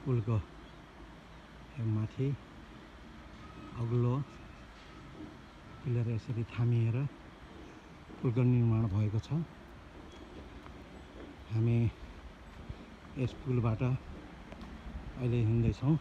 पुलको माथि अग्लो पिलर यसरी थामिएर पुलको निर्माण भएको छ। हामी यस पुलबाट अहिले हिँड्दैछौँ।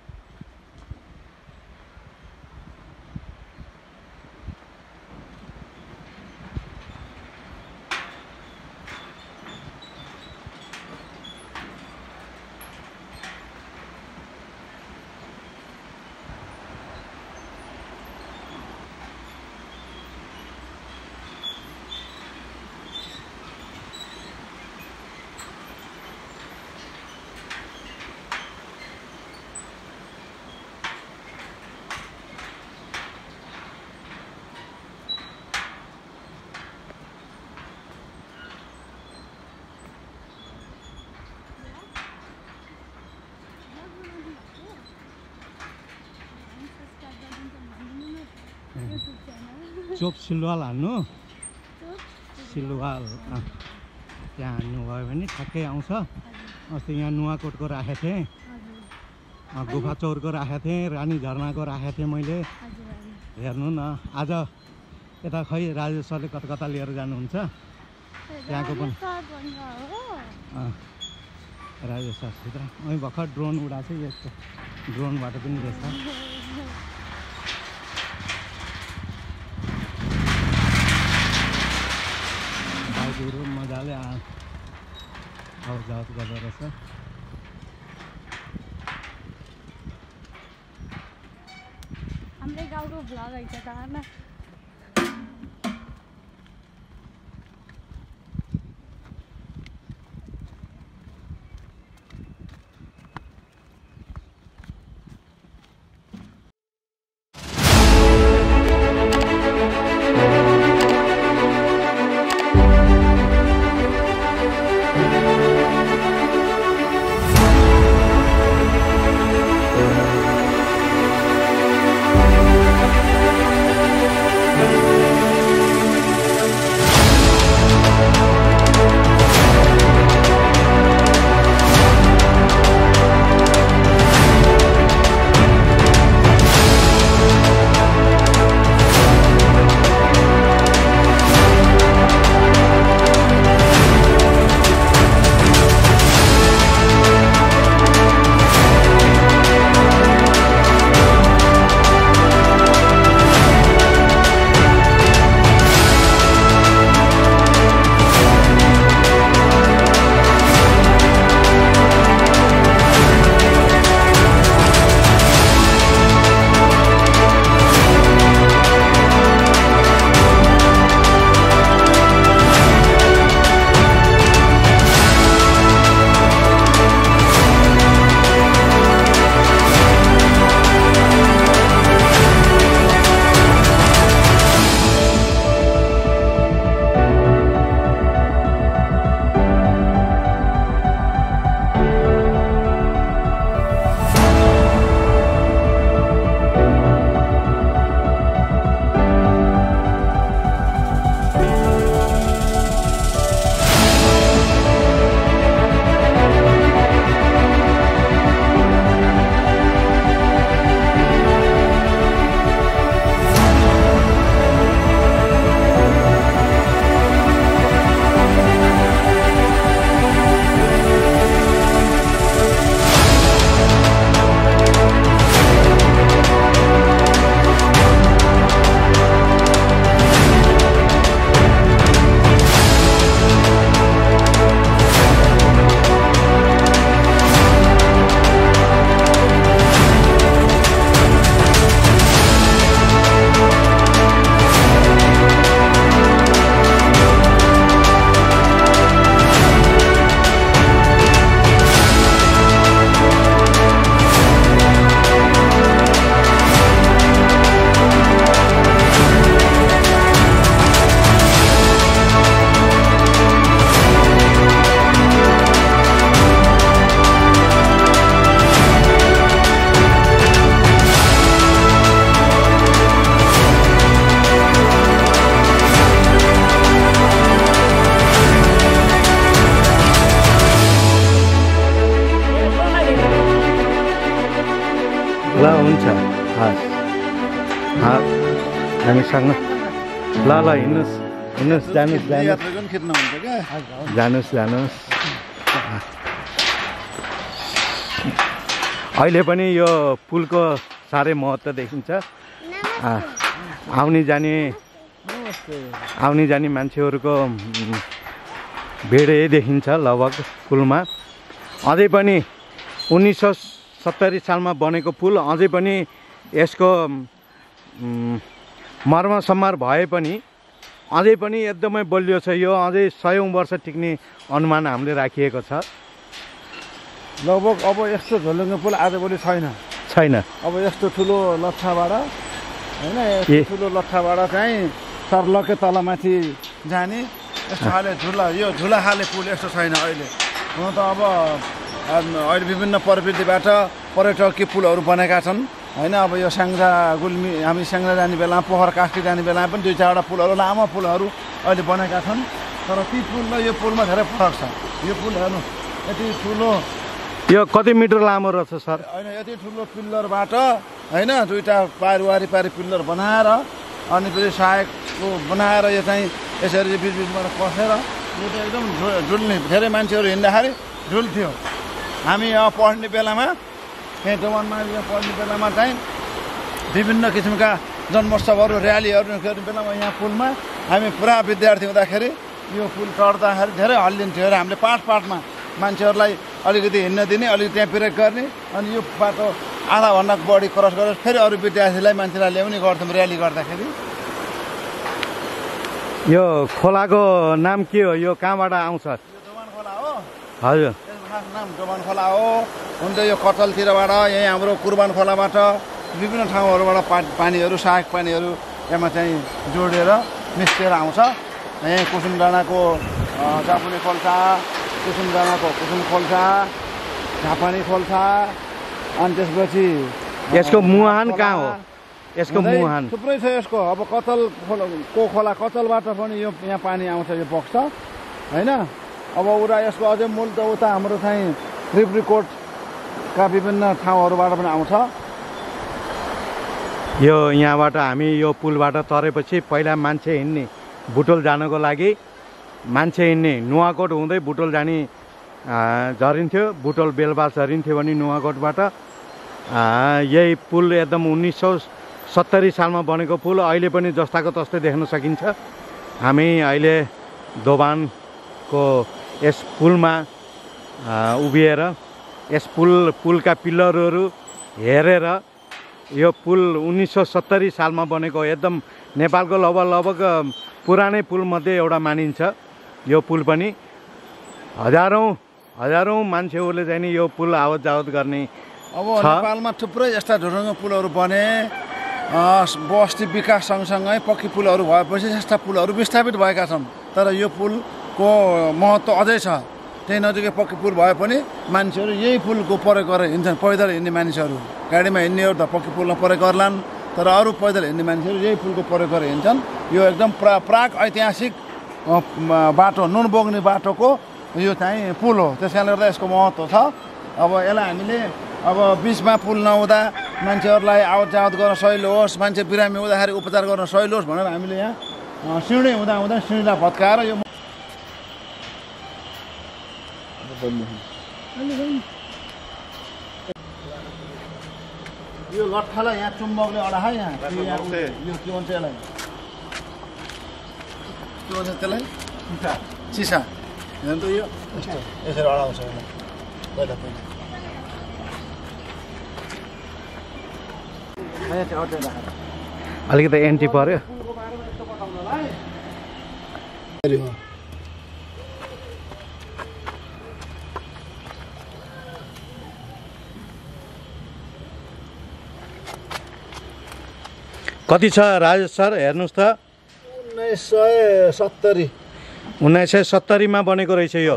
चोप सिलवाल हान्नु, सिलवाल त्यहाँ हान्नुभयो भने ठ्याक्कै आउँछ। अस्ति यहाँ नुवाकोटको राखेको थिएँ, गुफा चौरको राखेको थिएँ, रानी झरनाको राखेको थिएँ मैले। हेर्नु न आज यता खै राजेश सरले कता कता लिएर जानुहुन्छ त्यहाँको पनि। राजेश सरसित अनि भर्खर ड्रोन उडाएको छ, यस्तो ड्रोनबाट पनि देख्छ। बाइकहरू मजाले आवाज जावत गर्दो रहेछ। हाम्रै गाउँको भ्लग है त न। ल हुन्छ हस् हामीसँग ल ल हिँड्नुहोस् जानुहोस् अहिले पनि यो पुलको साह्रै महत्त्व देखिन्छ आउने जाने मान्छेहरूको भिड देखिन्छ लगभग पुलमा अझै पनि 1970 सालमा बनेको पुल अझै पनि यसको मर्मसम्मार भए पनि अझै पनि एकदमै बलियो छ यो अझै 100औं वर्ष टिक्ने अनुमान हामीले राखिएको छ लगभग अब यस्तो झोलुङ्गे पुल आजभोलि छैन अब यस्तो ठुलो लच्छाबाट हैन यस्तो ठुलो लच्छाबाट चाहिँ सर्लके तलमाथि जाने यस्तो खाले झुला खाले पुल यस्तो छैन अहिले हुन त अब अहिले विभिन्न प्रविधिबाट पर्यटकीय पुलहरू बनेका छन् हैन अब यो स्याङ्जा गुल्मी हामी स्याङ्जा जाने बेला पोखर कास्की जाने बेला पनि 2-4वटा पुलहरू लामो पुलहरू अहिले बनेका छन् तर ती पुल र यो पुलमा धेरै फरक छ यो पुल हेर्नु यति ठुलो यो कति मिटर लामो रहेछ सर हैन यति ठुलो पिल्लरबाट हैन 2टा पारी पिल्लर बनाएर अनि फेरि सहायकको बनाएर यो चाहिँ यसरी बीचबीचबाट पसेर यो त एकदम झुल्ने धेरै मान्छेहरू हिँड्दाखेरि झुल्थ्यो हामी यहाँ पढ्ने बेलामा त्यही दोमानमा पढ्ने बेलामा चाहिँ विभिन्न किसिमका जन्मोत्सवहरू र्यालीहरू गर्ने बेलामा यहाँ पुलमा हामी पुरा विद्यार्थी हुँदाखेरि यो पुल चढ्दाखेरि धेरै हल्लिन्थ्यो र हामीले पाटमा मान्छेहरूलाई अलिकति हिँड्न दिने अलिकति त्यहाँ ब्रेक गर्ने अनि यो बाटो आधाभन्दा बढी क्रस गरेर फेरि अरू विद्यार्थीलाई मान्छेलाई ल्याउने गर्थ्यौँ र्याली गर्दाखेरि यो खोलाको नाम के हो यो कहाँबाट आउँछ यो दोमान खोला हो हजुर खास नाम दोमान खोला हो हुन त यो कटलतिरबाट यही हाम्रो कुर्बान खोलाबाट विभिन्न ठाउँहरूबाट पानीहरू सहायक पानीहरू यसमा चाहिँ जोडेर मिसिएर आउँछ यहीँ कुसुम डाँडाको जापुने खोल्सा कुसुम डाँडाको कुसुम खोल्सा झापानी खोल्सा अनि त्यसपछि यसको मुहान कहाँ हो यसको मुहान थुप्रै छ यसको अब कतलको खोला कतलबाट पनि यो यहाँ पानी आउँछ यो बग्छ हैन अब उता यसको अझै मूल त उता हाम्रो चाहिँ रिप्रिकोटका विभिन्न ठाउँहरूबाट पनि आउँछ यो यहाँबाट हामी यो पुलबाट तरेपछि पहिला मान्छे हिँड्ने बुटोल जानको लागि मान्छे हिँड्ने नुवाकोट हुँदै बुटोल जाने झरिन्थ्यो बुटोल बेलबा झरिन्थ्यो भने नुवाकोटबाट यही पुल एकदम 1970 सालमा बनेको पुल अहिले पनि जस्ताको तस्तै देख्न सकिन्छ हामी अहिले दोभानको यस पुलमा उभिएर यस पुलका पिल्लरहरू हेरेर यो पुल 1970 सालमा बनेको एकदम नेपालको लगभग पुरानै पुलमध्ये एउटा मानिन्छ यो पुल पनि हजारौँ मान्छेहरूले चाहिँ नि यो पुल आवत जावत गर्ने अब नेपालमा थुप्रै यस्ता ढुङ्गा पुलहरू बने बस्ती विकास सँगसँगै पक्की पुलहरू भएपछि यस्ता पुलहरू विस्थापित भएका छन् तर यो पुलको महत्त्व अझै छ त्यही नजिकै पक्की पुल भए पनि मान्छेहरू यही पुलको प्रयोग गरेर हिँड्छन् पैदल हिँड्ने मानिसहरू गाडीमा हिँड्नेहरू त पक्की पुलमा प्रयोग गर्लान् तर अरू पैदल हिँड्ने मान्छेहरू यही पुलको प्रयोग गरेर हिँड्छन् यो एकदम प्राग ऐतिहासिक बाटो नुन बोक्ने बाटोको यो चाहिँ पुल हो त्यस कारणले गर्दा यसको महत्त्व छ अब यसलाई हामीले अब बिचमा पुल नहुँदा मान्छेहरूलाई आवत जावत गर्न सजिलो होस् मान्छे बिरामी हुँदाखेरि उपचार गर्न सजिलो होस् भनेर हामीले यहाँ सिँढी हुँदा सिँढीलाई भत्काएर यो लट्ठालाई यहाँ चुम्बकले अडाहा यहाँ यो के भन्छ यसलाई के भन्छ त्यसलाई चिसा हेर्नु त यो यसरी अडाउँछ यसलाई पहिला अलिकति एन्टी पर्यो कति छ राजेश सर हेर्नुहोस् त 1970 मा बनेको रहेछ यो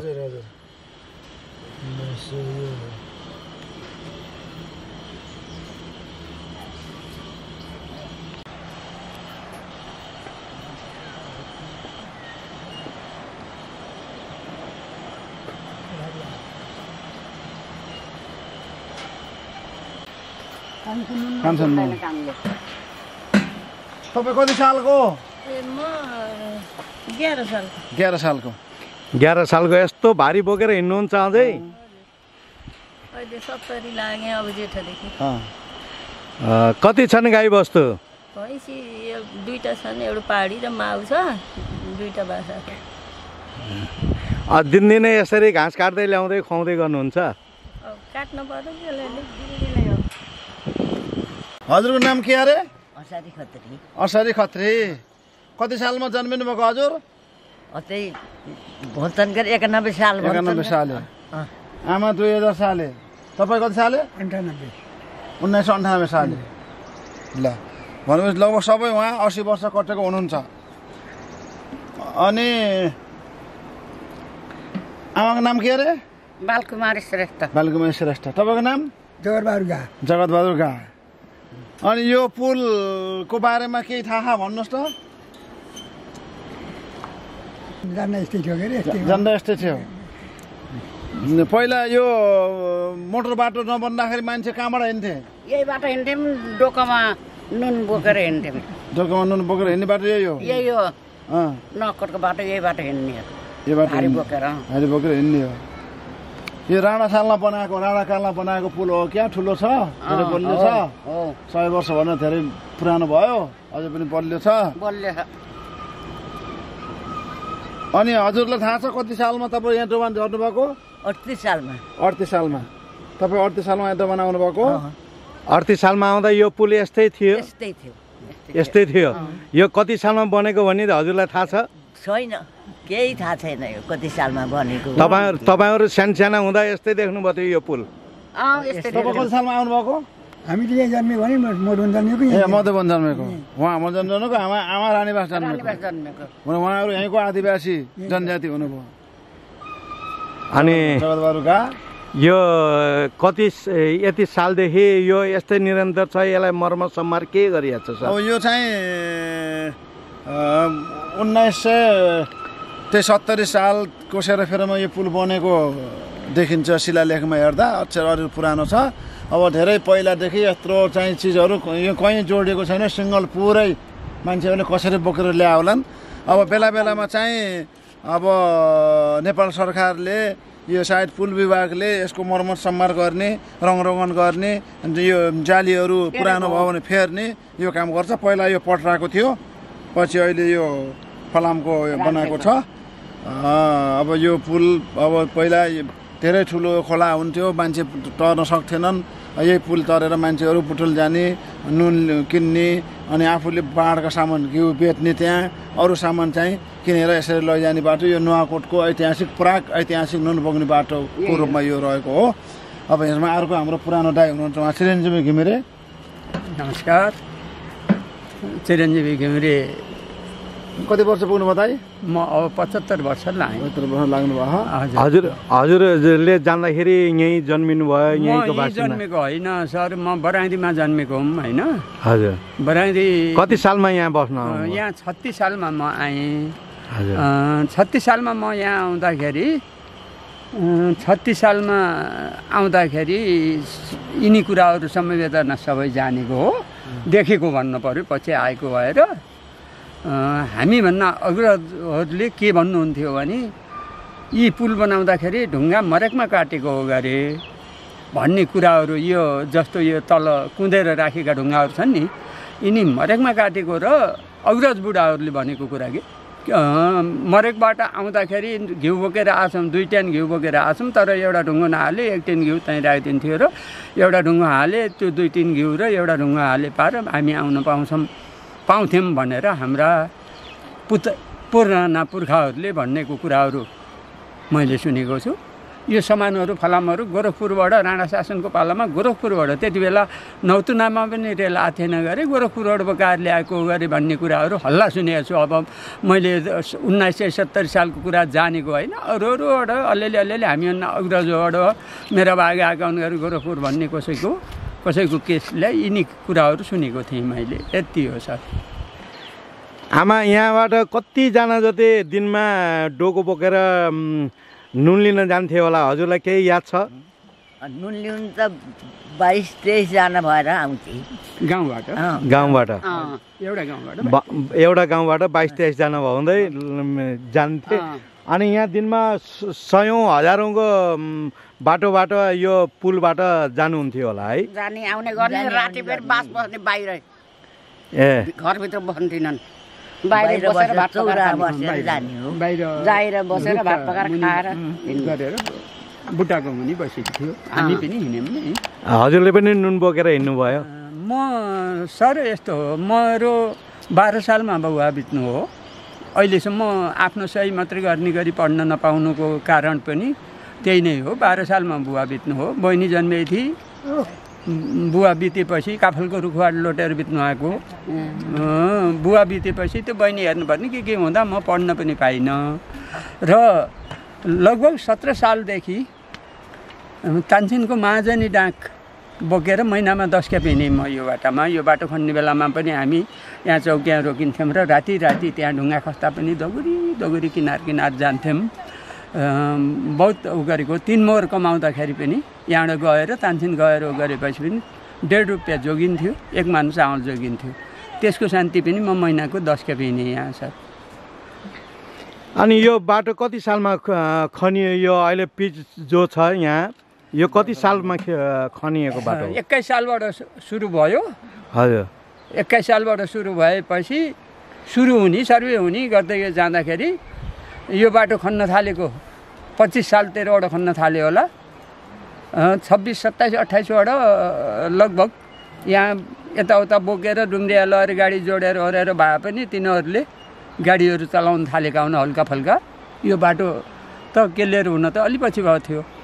कान्छन तपाईँ कति सालको? 11 सालको। 11 सालको यस्तो भारी बोकेर हिँड्नुहुन्छ अझै? अहिले 70 लागे अब जेठदेखि। कति छन् गाई बस्तु? भैँसी दुईटा छन्, एउटा पहाडी र माउ छ, दुईटा बाछा छ। दिनदिनै यसरी घाँस काट्दै ल्याउँदै खुवाउँदै गर्नुहुन्छ? अब काट्नु पर्यो त्यसले। हजुरको नाम के अरे? असारी खत्री। असारी खत्री। कति सालमा जन्मिनु भएको हजुर? अझै भोजनगर 91 साल। 91 साले। आमा 2000 साले। तपाईँ कति साले? 1998 साले। ल भनेपछि लगभग सबै उहाँ 80 वर्ष कटेको हुनुहुन्छ। अनि आमाको नाम के अरे? बालकुमारी श्रेष्ठ। बालकुमारी श्रेष्ठ। तपाईँको नाम? जगतबहादुर गा। अनि यो पुलको बारेमा केही थाहा भन्नुहोस् त। जान्दा यस्तै थियो। पहिला यो मोटर बाटो नबन्दाखेरि मान्छे कहाँबाट हिँड्थे? यही बाटो हिँड्थ्यौँ, डोकामा नुन बोकेर हिँड्थ्यौँ। डोकामा नुन बोकेर हिँड्ने बाटो यही हो? यही हो, नकटको बाटो यही बाटो हिँड्ने हो। यो बाटो भारी बोकेर हिँड्ने हो। यो राणा सालमा बनाएको, राणा कालमा बनाएको पुल हो क्या? ठुलो छ, धेरै बलियो छ। 100 वर्ष भन्दा धेरै पुरानो भयो, अझै पनि बलियो छ। अनि हजुरलाई थाहा छ कति सालमा तपाईँ यहाँ दोकान झर्नु भएको? 38 सालमा। 38 सालमा। तपाईँ 38 सालमा यहाँ दोकान आउनु भएको? 38 सालमा आउँदा यो पुल यस्तै थियो? यस्तै थियो। यो कति सालमा बनेको भन्ने हजुरलाई थाहा छ? छैन, केही थाहा छैन यो कति सालमा बनेको। तपाईँहरू साना हुँदा यस्तै देख्नुभएको थियो यो पुल? तपाईँ कति सालमा आउनुभएको? हामी त यहाँ जन्मेको नि, मधुबन जन्मेको। ए मधुबन जन्मेको। उहाँ मधुबन जन्मेको, आमा रानीबास जन्मेको। उहाँहरू यहीँको आदिवासी जनजाति हुनुभयो। अनि जगतबहादुरका यो कति यति सालदेखि यो यस्तै निरन्तर छ? यसलाई मर्मत सम्मार के गरिएको छ? अब यो चाहिँ 1970 सालको सेरोफेरोमा यो पुल बनेको देखिन्छ शिलालेखमा हेर्दा। अक्षरहरू पुरानो छ। अब धेरै पहिलादेखि यत्रो चाहिँ चिजहरू यो कहीँ जोडिएको छैन, सिङ्गल पुरै मान्छेहरूले कसरी बोकेर ल्याए होलान्। अब बेला बेलामा चाहिँ अब नेपाल सरकारले यो सायद पुल विभागले यसको मर्मत सम्मार गर्ने, रङरङ्गन गर्ने, यो जालीहरू पुरानो भयो भने फेर्ने यो काम गर्छ। पहिला यो पटराको थियो, पछि अहिले यो फलामको बनाएको छ। अब यो पुल अब पहिला धेरै ठुलो खोला हुन्थ्यो, मान्छे तर्न सक्थेनन्। यही पुल तरेर मान्छेहरू बुटुल जाने, नुन किन्ने, अनि आफूले बाँडका सामान घिउ बेच्ने, त्यहाँ अरू सामान चाहिँ किनेर यसरी लैजाने बाटो यो नुवाकोटको ऐतिहासिक ऐतिहासिक नुन बोक्ने बाटोको रूपमा यो रहेको हो। अब यसमा अर्को हाम्रो पुरानो दाइ हुनुहुन्छ, उहाँ चिरञ्जीवी घिमिरे। नमस्कार, चिरञ्जीवी घिमिरे। कति वर्ष पुग्नुभयो दाइ? म अब 75 वर्ष लाग्यो। 75 वर्ष लाग्नुभयो। हजुरले जान्दाखेरि यहीँ जन्मिनु भयो? यहीँको बासिन्दा? जन्मेको होइन सर, म बराइदीमा जन्मेको हुँ होइन। हजुर। बराइदी कति सालमा यहाँ बस्न? यहाँ 36 सालमा म आएँ। हजुर। 36 सालमा म यहाँ आउँदाखेरि 36 सालमा आउँदाखेरि यिनी कुराहरू संवेदना सबै जानेको हो, देखेको भन्नु पर्यो, पछि आएको भएर। हामीभन्दा अग्रजहरूले के भन्नुहुन्थ्यो भने यी पुल बनाउँदाखेरि ढुङ्गा मरेकमा काटेको हो गरे भन्ने कुराहरू। यो जस्तो यो तल कुँदेर राखेका ढुङ्गाहरू छन् नि, यिनी मरेकमा काटेको र अग्रज बुढाहरूले भनेको कुरा कि मरेकबाट आउँदाखेरि घिउ बोकेर आछौँ, 2 ट्यान घिउ बोकेर आछौँ, तर एउटा ढुङ्गो नहाले 1 ट्यान घिउ त्यहीँ राखिदिन्थ्यो र एउटा ढुङ्गो हाले त्यो 2-3 घिउ र एउटा ढुङ्गो हाले पार हामी आउन पाउँथ्यौँ भनेर हाम्रा पुराना पुर्खाहरूले भनेको कुराहरू मैले सुनेको छु। यो सामानहरू फलामहरू गोरखपुरबाट राणा शासनको पालामा गोरखपुरबाट त्यति बेला नौतुनामा पनि रेल आथेन गरे, गोरखपुरबाट बोकाएर ल्याएको गरे भन्ने कुराहरू हल्ला सुनेको छु। अब मैले 1970 सालको कुरा जानेको होइन, अरूबाट अलिअलि हामीभन्दा अग्रजबाट मेरा बाघ आएका गरे गोरखपुर भन्ने कसैको केसलाई यिनी कुराहरू सुनेको थिएँ मैले। यति हो सर। आमा यहाँबाट कतिजना जति दिनमा डोको बोकेर नुन लिन जान्थे होला, हजुरलाई केही याद छ? नुन ल्याउनु त 22-23 जना भएर आउँथे गाउँबाट गाउँबाट एउटा गाउँबाट एउटा गाउँबाट 22-23 जना हुँदै जान्थे अनि यहाँ दिनमा सयौं हजारौंको बाटोबाट यो पुलबाट जानुहुन्थ्यो होला है जाने आउने गर्ने राति फेरि बास बस्ने बाहिर घरभित्र बस्दैनन् बाहिर बसेर भात पकाएर जाने हो बाहिर बसेर भात पकाएर खाएर गरेर बुट्टाको मुनि बसेको थियो हामी पनि हिँड्यौँ नि हजुरले पनि नुन बोकेर हिँड्नु भयो म सर यस्तो हो मेरो 12 सालमा बुवा बित्नु हो अहिलेसम्म आफ्नो सही मात्रै गर्ने गरी पढ्न नपाउनुको कारण पनि त्यही नै हो 12 सालमा बुवा बित्नु हो बहिनी जन्मेकी थिए बुवा बितेपछि काफलको रुखबाट लोटेर बित्नु आएको बुवा बितेपछि त्यो बहिनी हेर्नुपर्ने के हुँदा म पढ्न पनि पाइनँ र लगभग 17 सालदेखि तानसिनको महाजनी डाँक बोकेर महिनामा 10 खेप हिँड्यौँ म यो बाटोमा यो बाटो खन्ने बेलामा पनि हामी यहाँ चौकिया रोकिन्थ्यौँ र राति त्यहाँ ढुङ्गा खस्दा पनि दगुरी किनार जान्थ्यौँ बहुत गरेको 3 मोहर कमाउँदाखेरि पनि यहाँबाट गएर तानसिन गएर गरेपछि पनि 1.5 रुपियाँ जोगिन्थ्यो 1 मन चामल जोगिन्थ्यो त्यसको शान्ति पनि म महिनाको 10 खेप हिँडेँ यहाँ सर अनि यो बाटो कति सालमा खनियो यो अहिले पिच जो छ यहाँ यो कति सालमा खनिएको बाटो 21 सालबाट सुरु भयो हजुर 21 सालबाट सुरु भएपछि सर्वे हुने गर्दै जाँदाखेरि यो बाटो खन्न थालेको 25 सालतिरबाट खन्न थाल्यो होला 26, 27, 28वटा लगभग यहाँ यताउता बोकेर डुङ्ग्रिया लगेर गाडी जोडेर ओरेर भए पनि तिनीहरूले गाडीहरू चलाउन थालेका हुन् हल्का फल्का यो बाटो त क्लियर हुन त अलि पछि भएको थियो